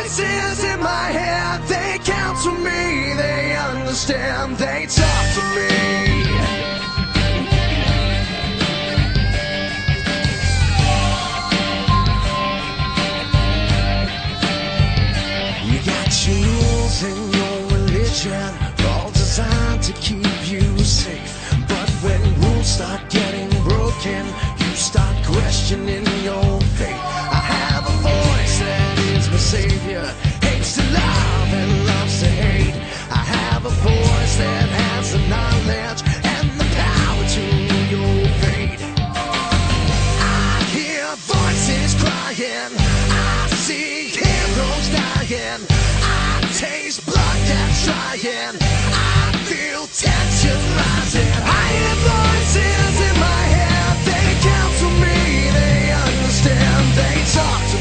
voices in my head, they counsel me, they understand, they talk to me. You got your rules and your religion, all designed to keep you safe. But when rules start getting broken, you start questioning your faith. I have a voice that is my savior, hates to love and loves to hate. I have a voice that has the knowledge and the power to rule your fate. I hear voices crying, I see heroes dying, I taste blood that's trying, I feel tension rising. I hear voices in my head, they counsel me, they understand, they talk